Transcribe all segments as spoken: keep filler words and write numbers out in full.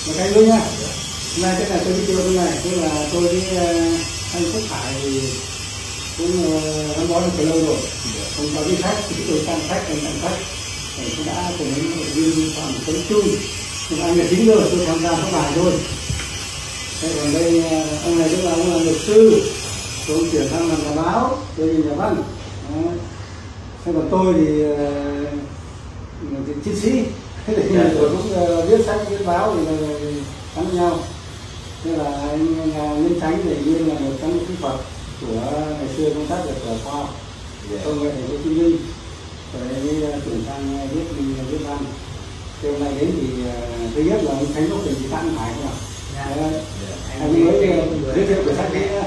một cái nữa nhá. Hôm nay cái này tôi đi tiêu cái này, tức là tôi với uh, anh Phúc Hải thì cũng gắn bó được từ lâu rồi, không có đi khách thì tôi sang khách anh tặng khách, thì cũng đã cùng với hội viên phạm sống chung, nhưng anh là chính rồi, tôi tham gia các bài thôi. Thế còn đây ông này tức là ông là luật sư, tôi chuyển sang làm nhà báo, tôi là nhà văn. Thế còn tôi thì uh, chiến sĩ, thế thì tôi cũng uh, viết sách viết báo thì gắn nhau. Thế là anh Nhân Chánh thì nguyên là một cán bộ kỹ thuật của ngày xưa công tác được ở khoa học công nghệ thành phố Hồ Chí Minh, rồi mới chuyển sang viết viết văn. Thế hôm nay đến thì uh, thứ nhất là anh Chánh có cần gì tặng Hải không ạ? Anh mới giới thiệu về sách đấy.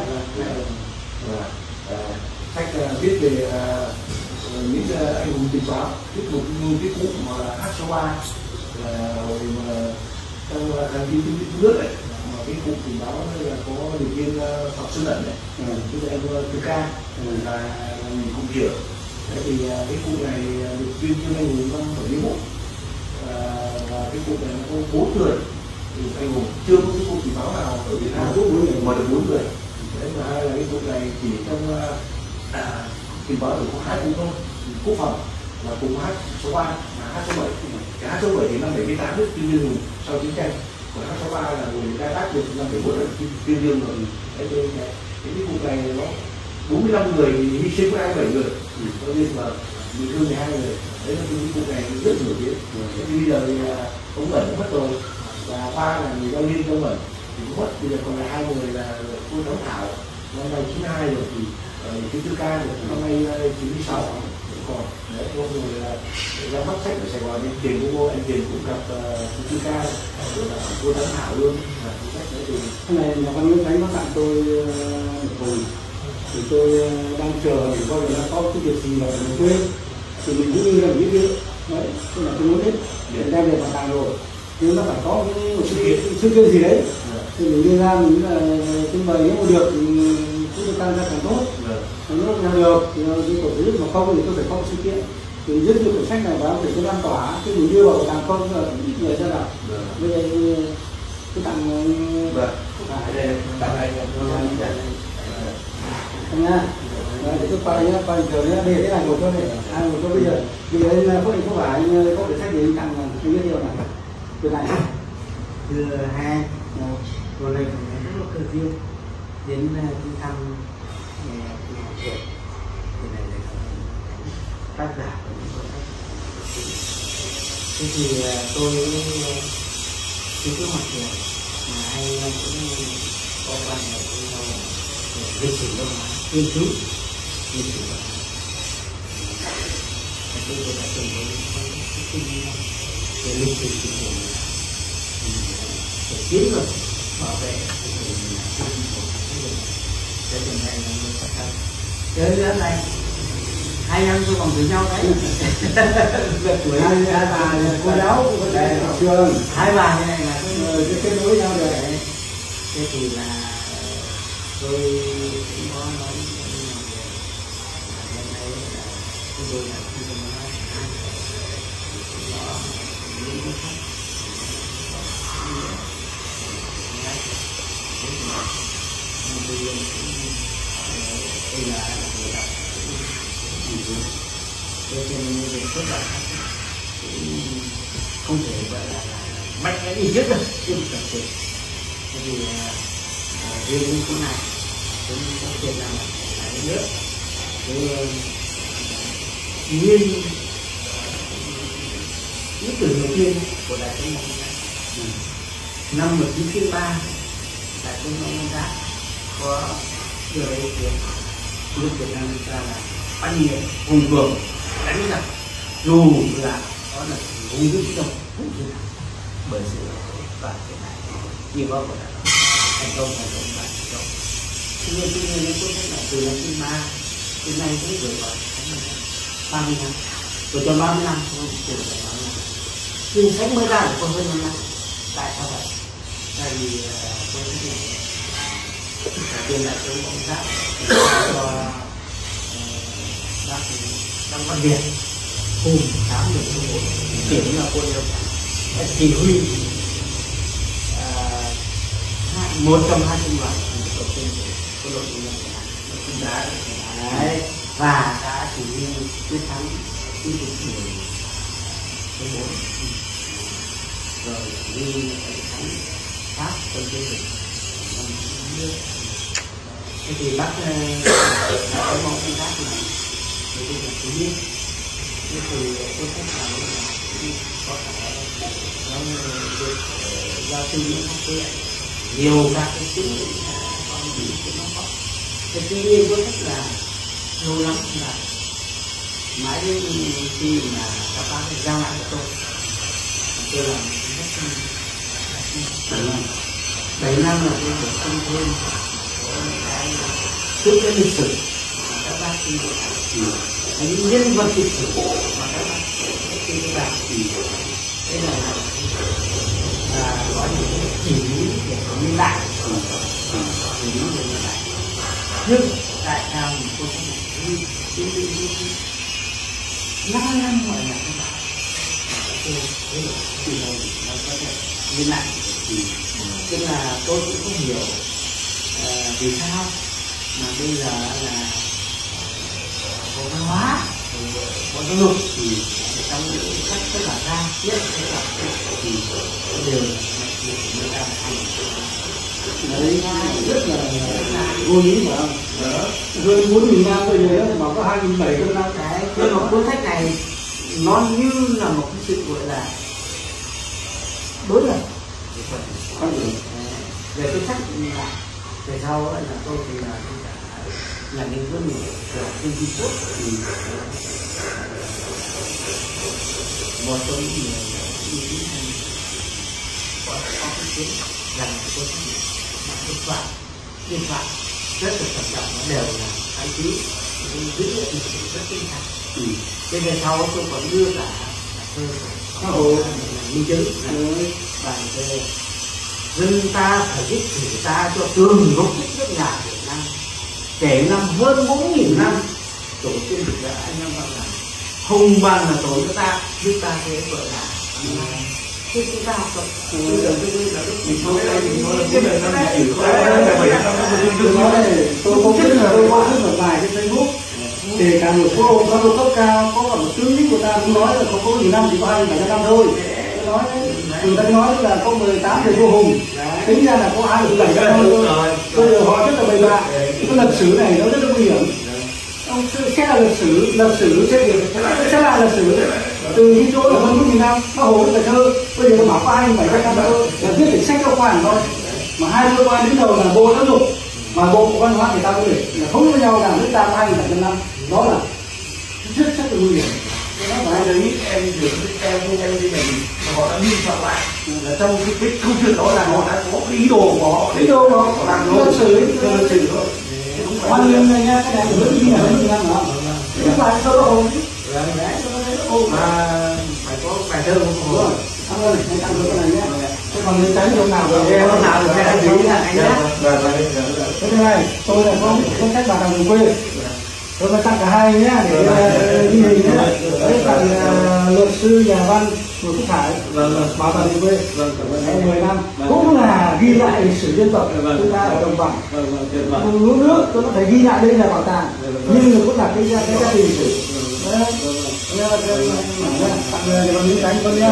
Sách viết về những anh hùng tình báo, viết một cái cụ mà là hát số ba là hồi mà trong đăng ký tiếng nước đấy, mà cái cụ tình báo là có điều viên Phạm Xuân Ẩn đấy, tức là em Tư Ca là mình cũng hiểu. Thế thì cái cụ này được tuyên cho anh hùng năm bảy mươi mốt, và cái cụ này nó có bốn người. Thì anh hùng chưa có cái cụ tình báo nào ở Việt Nam mà được bốn người. Đấy, và hai là cái cụ này chỉ trong à, tình báo chỉ có hai cụ thôi, quốc phòng và cụ hát số ba và hát số bảy. Cái hát số bảy thì năm bảy mươi tám nước tuyên dương sau chiến tranh, còn hát số ba là người khai thác được năm bảy mươi mốt tuyên dương rồi. Đấy, cái cái cụ này nó bốn mươi lăm người hy sinh với hai mươi bảy người, cho nên là bị thương mười hai người. Đấy là cái cụ này rất nổi tiếng. Thì bây giờ thì ông Ẩn mất rồi, và ba là người giao liên trong Ẩn thì cũng mất, bây giờ còn là hai người là cô Thắng Thảo năm nay chín mươi hai rồi, thì cái Tư Ca được năm nay chín mươi sáu còn. Đấy, có người là ra mắt sách ở Sài Gòn, anh Tiền cũng vô, anh Tiền cũng gặp cô Tư Ca, cô Thắng Thảo luôn. Sách đấy thì cái này nhà văn Nguyễn Khánh có tặng tôi một hồn, thì tôi đang chờ để coi là có cái việc gì mà mình quên thì mình cũng như là biết được. Đấy, tức là tôi muốn hết để đem về bảo tàng rồi, nhưng nó phải có cái một sự kiện sự kiện gì đấy thì mình đưa ra, mình là trưng bày, nếu mà được thì chúng tôi tăng ra càng tốt, nếu mà được thì cái tổ chức, mà không thì tôi phải có một sự kiện thì rất nhiều cuốn sách này vào để tôi lan tỏa, chứ mình đưa vào bảo tàng không là ít người ra đọc. Bây giờ tôi tặng Hải đây, tặng anh nha. Đấy, để tôi quay nhá, quay giờ nhá, đây thế này một cho này, ai một cho bây giờ, bây giờ anh có định không phải anh có để sách gì anh tặng mà anh biết điều này, từ này, từ hai, rồi này rất là cơ duyên đến đi thăm nhà trường, từ này là tác giả của những cuốn sách. Thế thì tôi cái kế hoạch này mà anh cũng có quan hệ với nhau về lịch sử văn hóa, nghiên cứu lịch sử văn hóa. Tôi đã từng với cái kinh nghiệm về lịch sử của mình, để chiến lược bảo vệ cái của mình là cái của cái mình. Thế từ này là mình phải thật. Tới nữa này hai năm tôi còn với nhau đấy. tuổi hai hai bà cô giáo cũng có thể học trường, hai bà như này là cái kết nối nhau được. Thế thì là tôi cũng có nói với nhau về hiện nay là chúng tôi là khi tôi nói hai nó những cái khác tôi đây là người đọc cho nên việc xuất bản không thể gọi là mạnh mẽ đi trước được, chưa thật sự. Thế thì riêng những cái này cũng có tiền làm lại nước cái nguyên ý tưởng đầu tiên của đại tướng Ngô năm một nghìn chín trăm chín mươi ba, đại tướng Ngô Giá có đưa ra ý kiến nước Việt Nam chúng ta là anh nghiệp hùng cường đánh giặc, dù là đó là hùng dữ đâu cũng chưa thắng, bởi sự đoàn kết này như có của đại thành công thành công và thành công. Tuy nhiên tuy nhiên cuốn sách này từ năm chín mươi ba đến nay cũng vừa gọi ba mươi năm, rồi cho ba mươi năm không từ ba mươi năm, nhưng sách mới ra được hơn năm năm. Tại sao vậy? Tại vì cuốn sách này đầu tiên đại tướng Ngô Giá cho bác Đăng Văn Việt hùng tám được số một kiểm là quân đội chỉ huy một trong hai công đoạn đầu tiên của đội nhân đá đấy, và đã chỉ huy chiến thắng chiến dịch mười số bốn rồi đi thắng Pháp trong chiến dịch năm nước. Thế thì bác có mong công tác này thì đây là thứ nhất. Thế thì tôi thấy là có thể nó được giao tư với các cái nhiều các cái chính con gì cũng nó có. Thế tuy nhiên tôi thích là lâu lắm là mãi đến khi mà các bác giao lại cho tôi, tôi làm rất bảy năm bảy năm là tôi được không thêm cái trước cái lịch sử mà các bác kinh nghiệm, những nhân vật lịch sử mà các bác kinh nghiệm đạt. Đây là là có những chỉ lý để nhân đại, chỉ lý để nhân đại. Nhưng tại sao mình tôi không phải đi đi đi đi năm năm gọi là các bạn tôi thấy được thì nó có thể nhân lại. Tức là tôi cũng không hiểu uh, vì sao mà bây giờ là bộ văn hóa, bộ giáo dục trong những sách tất cả ra nhất tất cả thì đều là người ta đấy rất là vô lý mà rồi muốn nghìn năm bây giờ mà có hai nghìn bảy trăm năm cái cái một cuốn sách này nó như là một cái sự gọi là đối lập về cái sách này. Về sau là tôi thì là là những vấn đề của trên Trung Quốc thì một trong những người những có có cái kiến rằng tôi mà biên soạn biên soạn rất là cẩn trọng, nó đều là cái ký dữ liệu lịch sử rất tinh thần. Thế về sau tôi còn đưa cả thơ xã hội minh chứng bài thơ dân ta phải viết sử ta cho tường gốc tích nước nhà Việt Nam kể năm hơn bốn nghìn năm tổ tiên được đã anh em bảo là hùng bằng là tổ nước ta nước ta thế gọi là thế chúng ta học tập bây giờ tôi là lúc mình nói đây mình nói là cái đời năm này tôi không biết là tôi có rất là bài trên Facebook kể cả một số ông cao cấp cao có cả một tướng lĩnh của ta cũng nói là không có nhiều năm chỉ có hai bảy năm thôi. Nói người ta nói là có mười tám đời vua Hùng, tính ra là có hai mươi bảy năm thôi. Bây giờ họ rất là bậy bạ. Cái lịch sử này nó rất là nguy hiểm. Ông sẽ là lịch sử, lịch sử sẽ được sẽ là lịch sử từ cái chỗ là hơn bốn nghìn năm. Bác Hồ rất là thơ, bây giờ nó bảo có hai mươi bảy năm thôi, là viết để sách giáo khoa thôi. Mà hai cơ quan đứng đầu là Bộ Giáo dục mà Bộ Văn hóa Thể thao Du lịch là thống với nhau là nước ta có hai mươi bảy năm, đó là rất rất là nguy hiểm. Nó phải đấy em được em không em đi này họ đã biên soạn lại là trong cái cái câu chuyện đó là họ đã có cái ý đồ của họ, ý đồ họ làm nó xử lý lịch sử thôi. Hoan nghênh này nha, cái này của nước gì là nước năm hả? Chúng ta có đâu không? mà phải có bài thơ của Hồ. Anh ơi, anh ăn được cái này nhé. Thế còn những cái chỗ nào rồi? Em hôm nào thì sẽ anh giữ là anh nhé. Thế này, tôi là có có cách bà làm đường quê. Tôi phải tặng cả hai nhá để ghi hình nhá. Đấy tặng luật sư nhà văn Nguyễn Phúc Hải, bảo tàng đường quê, mười năm cũng là ghi lại lịch sử dân tộc chúng ta ở đồng bằng vùng lúa nước, tôi có thể ghi lại đây là bảo tàng nhưng cũng là cái cái giá trị lịch sử. Tặng người còn những cánh con nhá.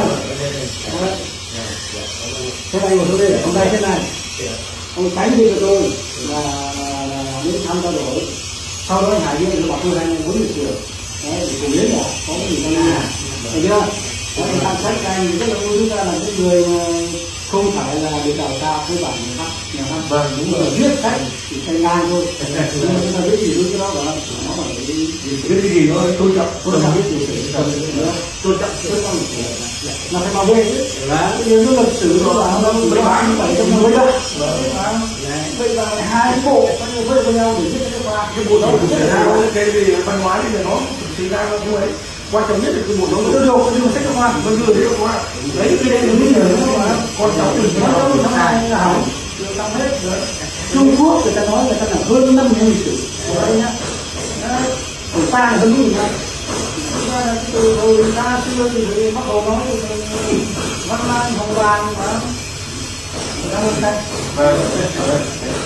Thế này của tôi đây, hôm nay thế này, ông cánh đi cho tôi là những tham gia đổi. Sau đó anh Hải Dương nó bảo tôi anh muốn được trường, đấy để cùng đến là có cái gì con nhà, thấy chưa? Đấy, tặng sách các anh rất là vui, chúng ta là những người không phải là được đào tạo với bản nhà văn, nhà văn, vâng đúng rồi, viết sách chỉ thành ngang thôi, nhưng mà chúng ta biết gì đối với nó bảo nó phải biết cái gì nó tôn trọng, tôn trọng biết lịch sử, tôn trọng tôn trọng lịch sử, là phải bảo vệ chứ, nếu nó lịch sử nó là nó mấy bạn phải trong năm mấy đó. Bây giờ hai bộ với với nhau để viết cái khoa cái bộ đó cũng rất là cái gì văn hóa thì nó thực ra nó như vậy, quan trọng nhất là cái bộ giáo dục, tôi được cái sách giáo khoa vẫn chưa thấy khoa đấy cái đấy là những người mà con cháu từ nó đâu nó này là hỏng được xong hết rồi. Trung Quốc người ta nói người ta là hơn năm mươi lịch sử đấy nhá, của ta là hơn bốn năm từ hồi ta xưa thì Bác Hồ nói Văn Lang Hồng Bàng mà cảm ơn anh. Vâng.